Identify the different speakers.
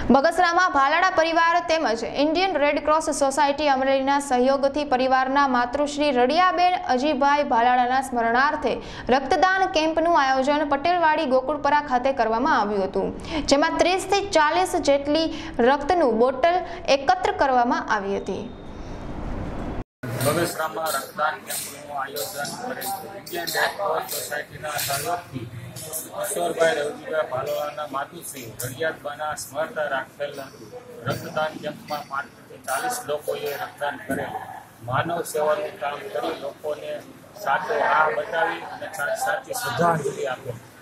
Speaker 1: બગસરામાં ભાલાડા પરિવાર તેમજ Indian red cross society અમરેલીના સહયોગથી પરિવારના માતૃશ્રી રડિયાબેન અજીભાઈ ભાલાડાના સ્મરણાર્થે રક્તદાન કેમ્પનું આયોજન પટેલવાડી ગોકુળપરા ખાતે કરવામાં આવ્યું હતું, જેમાં 30 થી 40 જેટલી રક્તનું બોટલ એકત્ર કરવામાં આવી હતી.
Speaker 2: બગસરામાં રક્તદાન કેમ્પનું આયોજન કરેલ છે. ઇન્ડિયન રેડ ક્રોસ સોસાયટીના સહયોગથી કિશોરભાઈ રવજીભાઈ ભાલોડાના માતુશ્રી રડિયાબાના સ્મરતા રાખેલ રક્તદાન કેમ્પમાં 35 થી 40 લોકોએ રક્તદાન કરેલ. માનવ સેવાનું કામ કરી લોકોને સાચો રાહ બતાવી અને સાચી શ્રદ્ધાંજલિ આપેલ.